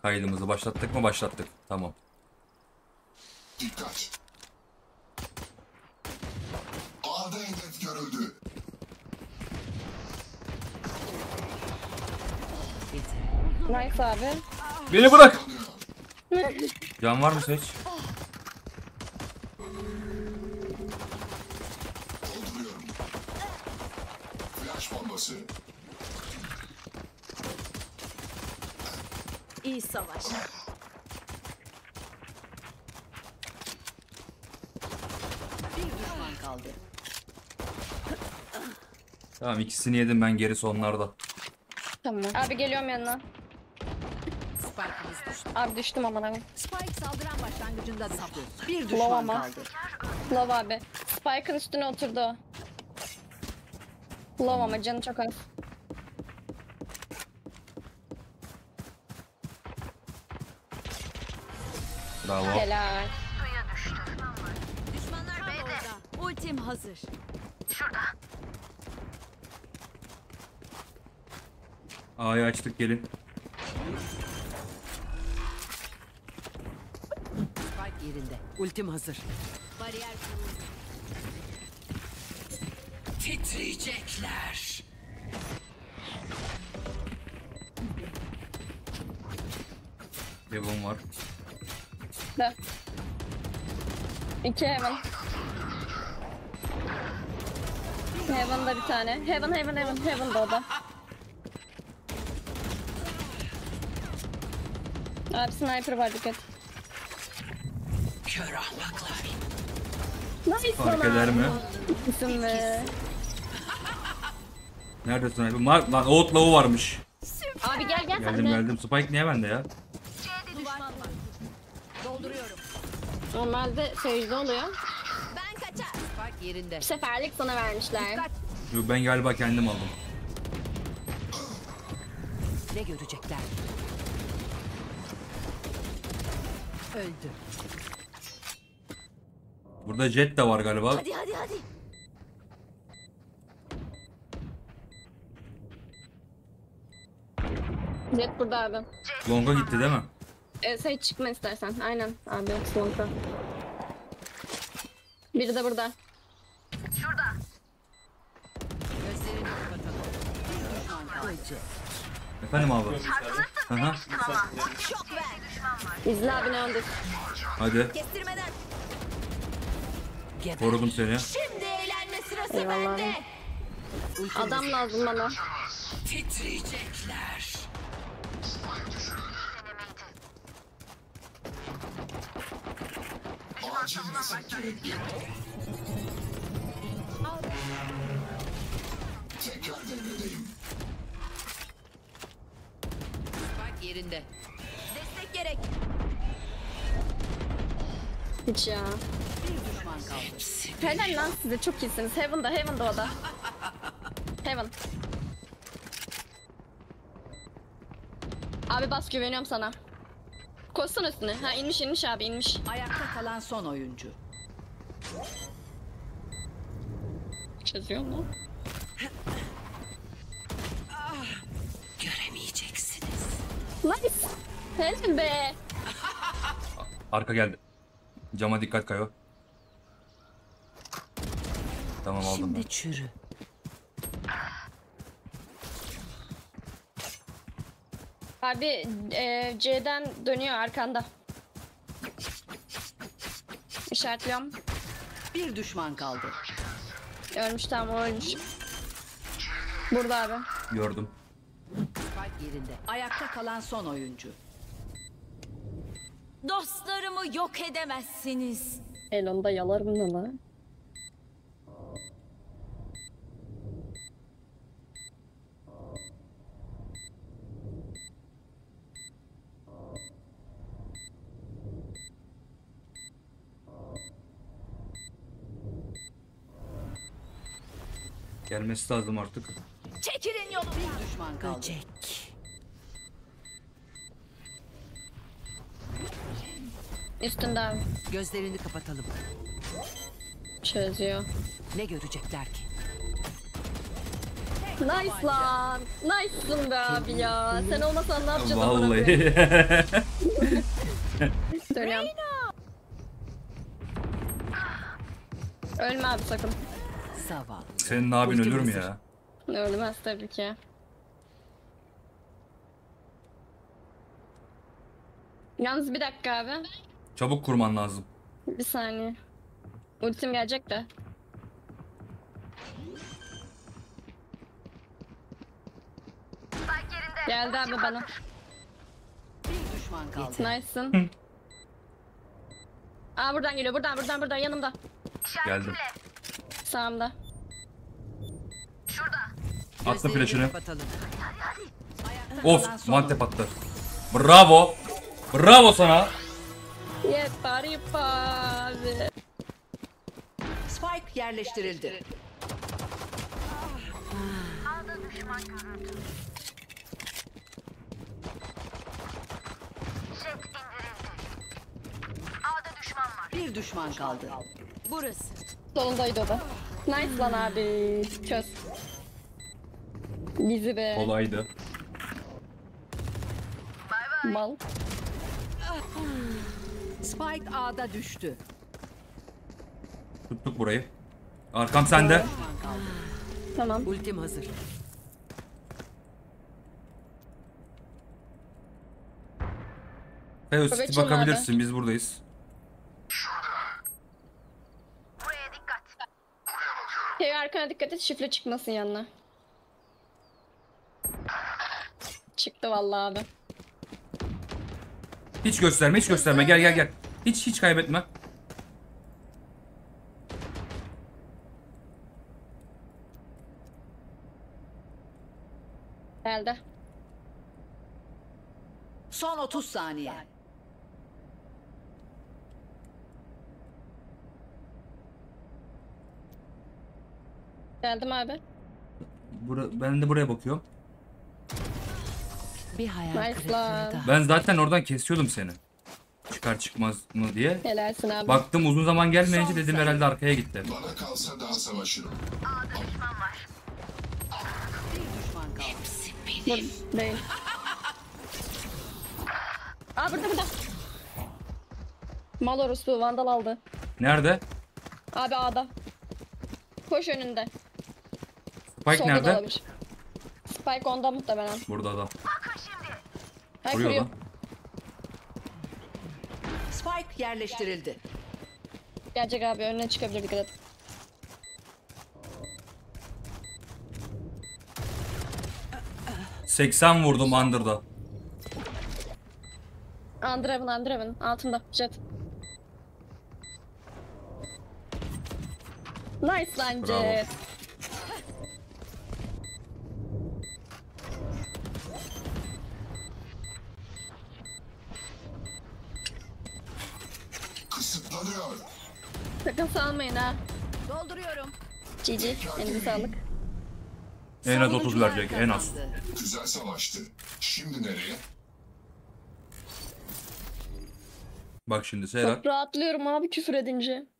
Kaydımızı başlattık mı? Başlattık. Tamam. Dikkat. A'da hedef görüldü. Nice abi. Beni bırak. Can var mı Seç? Dolduruyorum. Flash bombası. İyi savaş. Bir düşman kaldı. Tamam, ikisini yedim ben, gerisi onlarda. Tamam. Abi geliyorum yanına. Spike'ımız düştü. Abi düştüm aman abi. Spike saldıran başlangıcında düştü. Bir Low düşman ama. kaldı. Love abi. Spike'ın üstüne oturdu o. Love ama canı çok az. Bravo. Helal. Düşmanlar B'de. Ultim hazır. A'yı açtık, gelin. Spike yerinde. Ultim hazır. Bariyer kuruldu. Titriyecekler. Devon var. De. 2 heaven. Heaven'da bir tane. Heaven da o da. Abi sniper var, dikkat. Kör ahmaklar. Nice Fark eder mi? İsim be. Nerede sniper? Lan Outlaw'u varmış. Abi gel sen de. Geldim. Spike niye bende ya? Düşman var. Dolduruyorum. Normalde seyirci oluyor. Ben kaçar. Spike yerinde. Bir seferlik sana vermişler. Yok, ben galiba kendim aldım. Ne görecekler? Öldü. Burada Jet de var galiba. Hadi. Jet burada abi. Long'a gitti değil mi? Sen çıkma istersen. Aynen abi. Slonka. Biri de burada. Gözlerini kapatalım. Bir düşman kaldı. Efendim abi. Aha. Şok ver. İzle abi, ne oldu? Hadi. Kestirmeden. Korudum seni. Şimdi eğlenme sırası Eyvallah. bende. Adam lazım bana. Titriyecekler. Acil reset gerekli. Tekrar devredeyim. Spike yerinde. Destek gerek. Hiç ya. Bir düşman kaldı. Helal lan size, çok iyisiniz. Heaven'da o da. Heaven. Abi bas, güveniyorum sana. Koşsana üstüne. Ha, inmiş abi, inmiş. Ayakta kalan son oyuncu. Çözüyor mu? Göremeyeceksiniz. Nice. Helal be. Arka geldi. Cama dikkat Kayo. Tamam, aldım ben. Şimdi çürü. Abi C'den dönüyor arkanda. İşaretliyorum. Bir düşman kaldı. Ölmüş, tamam, o ölmüş. Burada abi. Gördüm. Spike yerinde. Ayakta kalan son oyuncu. Dostlarımı yok edemezsiniz. Elon'da yalarım ne lan? Gelmesi lazım artık. Çekilin yolumdan. Bir düşman kaldı. Böcek. Üstünde abi. Gözlerini kapatalım. Çözüyor. Ne görecekler ki? Nice lan. Nice'sın be abi ya. Sen olmasan ne yapacağız amına koyayım? Vallahi. Dönüyorum. Ölme abi sakın. Zavallı. Senin abin ölür mü ya? Ölmez tabii ki. Yalnız bir dakika abi. Çabuk kurman lazım. Bir saniye. Ultim gelecek de. Geldi abi bana. Bir düşman kaldı. Nice'sın. Aa buradan geliyor. Buradan yanımda. Geldim. Sağımda. Attı Gözlerini flash'ını. kapatalım. Of, mantep attı. Bravo. Bravo sana. Yeter abi. Spike yerleştirildi. Bir düşman kaldı. Burası. Solundaydı o da. Nice lan abi. Çöz. Bizi be. Kolaydı. Mal. Spike A'da düştü. Tuttuk burayı. Arkam sende. Düşman kaldı. Tamam. Ultim hazır. Feyo Evet, City canım bakabilirsin. Biz buradayız. Şey arkana dikkat et, şifre çıkmasın yanına. Çıktı vallahi abi. Hiç gösterme, hiç gösterme. Gel gel gel. Hiç kaybetme. Geldi. Son 30 saniye. Geldim abi. Ben de buraya bakıyorum. Bir hayal Nice kırıklığı lan. daha. Ben zaten oradan kesiyordum seni. Çıkar çıkmaz mı diye. Helalsin abi. Baktım uzun zaman gelmeyince dedim herhalde arkaya gitti. Bana kalsa daha savaşırım. Bir düşman kaldı. Dur, değil. Aa burada. Mal orospu vandal aldı. Nerede? Abi A'da. Koş önünde. Spike Solda da nerede? olabilir. Spike onda muhtemelen. Burada adam. Ay Vuruyor kuruyor. lan. Spike yerleştirildi. Gelecek abi önüne çıkabilir, dikkat et. ...80 vurdum Under'da. Andreven altında jet. Nice lan Bravo. jet. Kısıtlanıyor. Sakın salmayın ha. Dolduruyorum. GG. Elinize sağlık. En az 30 Savunucular verecek, en az. kazandı. Güzel savaştı. Şimdi nereye? Bak şimdi Serhat. Çok rahatlıyorum abi küfür edince.